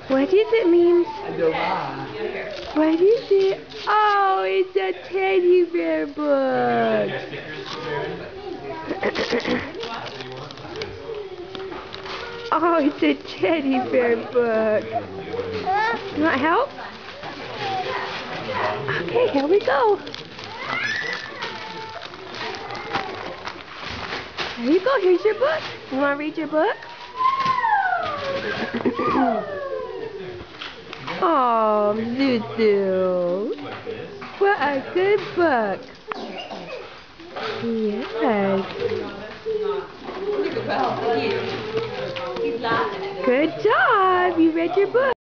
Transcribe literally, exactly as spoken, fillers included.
What is it, Memes? I don't know. What is it? Oh, it's a teddy bear book. Oh, it's a teddy bear book. You want help? Okay, here we go. Here you go. Here's your book. You want to read your book? Oh, Zuzu. What a good book. Yes. Good job. You read your book.